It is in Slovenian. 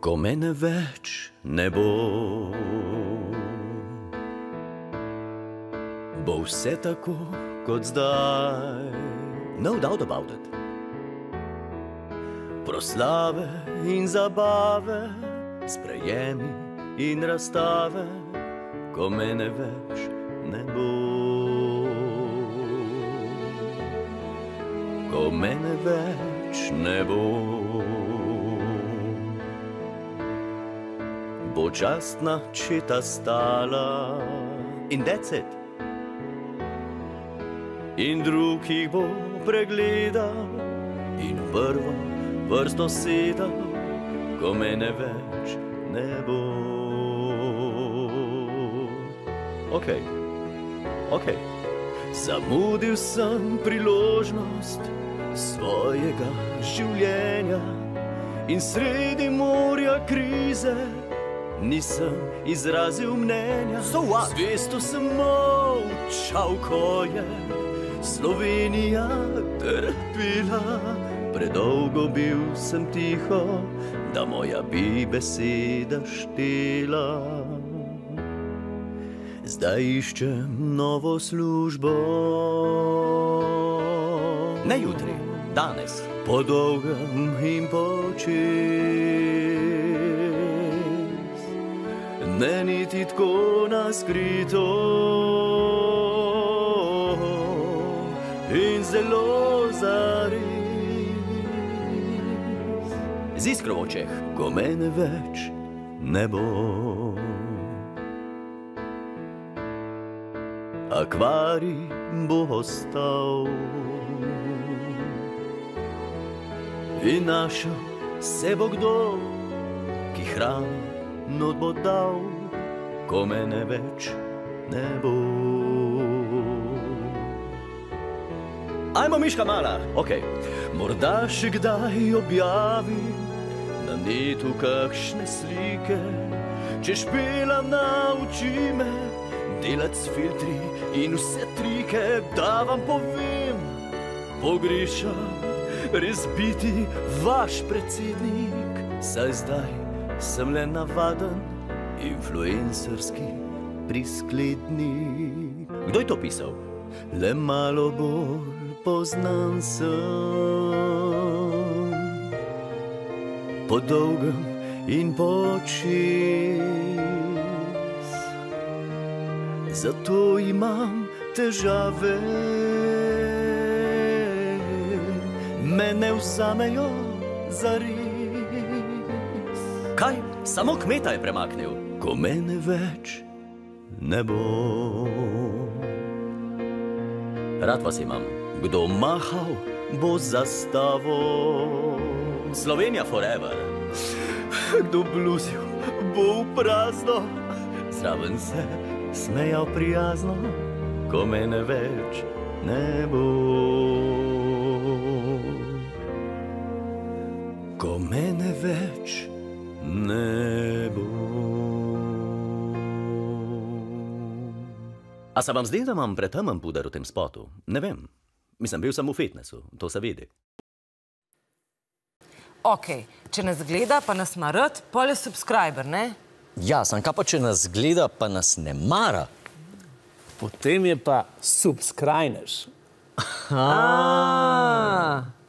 Ko mene več ne bo, bo vse tako kot zdaj. No doubt about it. Proslave in zabave, sprejemi in razstave, ko mene več ne bo. Ko mene več ne bo, bo častna četa stala in that's it. In drug jih bo pregledal in v prvo vrsto sedal, ko mene več ne bo. Okej, zamudil sem priložnost svojega življenja in sredi morja krize nisem izrazil mnenja. Zvesto sem molčal, ko je Slovenija trpila. Predolgo bil sem tiho, da moja bi beseda štela. Zdaj iščem novo službo. Ne jutri, danes. Po dolgem in počez. Ne niti tako naskrito in zelo zares. Z iskro v očeh, ko mene več ne bo. Akvarij bo ostal in našel se bo kdo, ki hrano not bo dal, ko mene več ne bo. Ajmo, miška mala, okej. Morda še kdaj objavim na netu kakšne slike, če špelam nauči me delat s filtri in vse trike, da vam povem, pogrešam res biti vaš predsednik, saj zdaj sem le navaden influencerski prisklednik. Kdo je to pisal? Le malo bolj poznan sem, po dolgem in počez. Zato imam težave, me ne vzamejo zares. Kaj? Samo kmeta je premaknil, ko mene več ne bo. Rad vas imam. Kdo mahal bo zastavo? Slovenija forever. Kdo bluzil bo v prazno? Zraven se smejal prijazno, ko mene več ne bo. Ko mene več ne bo. A se vam zdi, da imam pretemen puder v tem spotu? Ne vem. Mislim, bil sem v fitnessu, to se vidi. Okej, če nas gleda, pa nas ima rad, pol je subscriber, ne? Ja, sam kaj pa, če nas gleda, pa nas ne mara? Potem je pa subscribers.